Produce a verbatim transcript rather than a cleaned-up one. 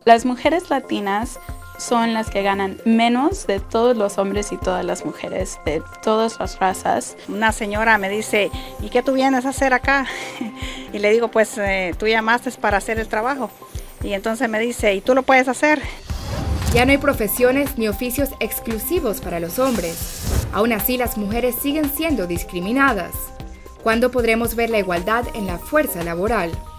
Las mujeres latinas son las que ganan menos de todos los hombres y todas las mujeres, de todas las razas. Una señora me dice, ¿y qué tú vienes a hacer acá? Y le digo, pues eh, tú llamaste para hacer el trabajo. Y entonces me dice, ¿y tú lo puedes hacer? Ya no hay profesiones ni oficios exclusivos para los hombres. Aún así, las mujeres siguen siendo discriminadas. ¿Cuándo podremos ver la igualdad en la fuerza laboral?